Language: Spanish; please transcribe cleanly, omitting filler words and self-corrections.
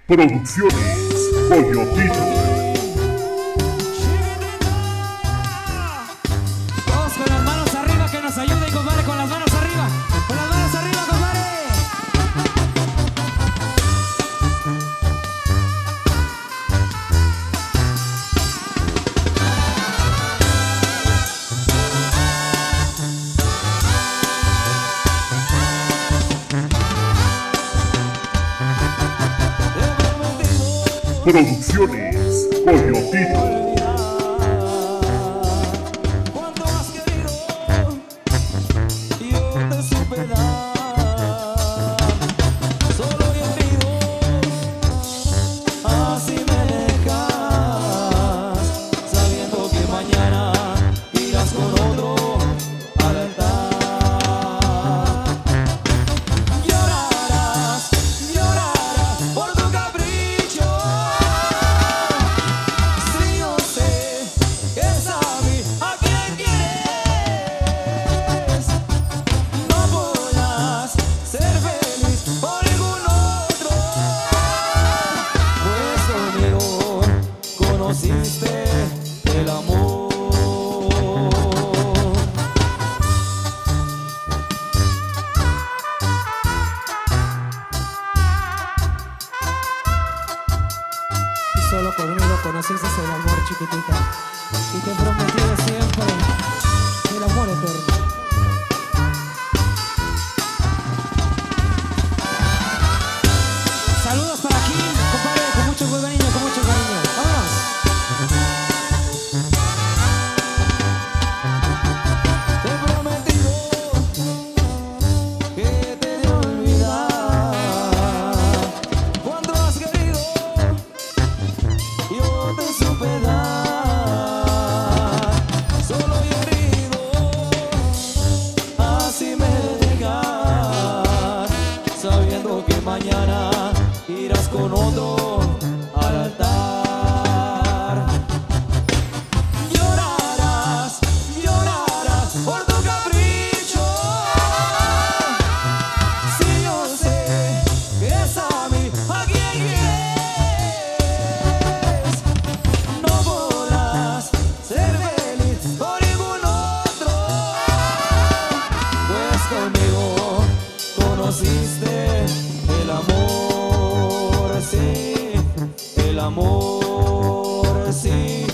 Producciones Coyotito. Todos con las manos arriba, que nos ayuden, compadre, con las manos arriba. Con las manos arriba, compadre. Producciones Coyotito. Cuando has querido, yo te supe dar. Solo y herido, así me dejas, sabiendo que mañana irás con otro al altar. Llorarás, llorarás por tu capricho. Si yo sé que es a mí a quien quieres, no podrás ser feliz por ningún otro, pues conmigo conociste el amor. Y solo conmigo conociste el amor, chiquitita. Y te prometí de siempre el amor eterno. Saludos para aquí, compadre, con mucho cariño, con mucho cariño. ¡Vámonos! Te he prometido que te he de olvidar. Cuando has querido, yo te supe dar. Solo y herido, así me dejas, sabiendo que mañana irás con otro al altar. Llorarás, llorarás por tu capricho. Si yo sé que es a mí a quien quieres, no podrás ser feliz por ningún otro, pues conmigo conociste el amor, sí, el amor, sí.